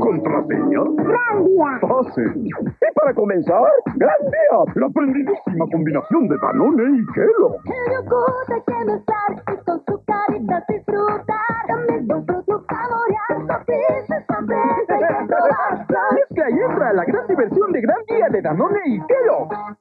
¿Contraseña? ¡Gran día! Fácil. Y para comenzar, gran día. La aprendidísima combinación de Danone y Kellogg. El yogur hay que mezclar y con su carita disfrutar. También con frutos saborear, sorpresas también hay que probar. Mezcla y entra a la gran diversión de gran día de Danone y Kellogg.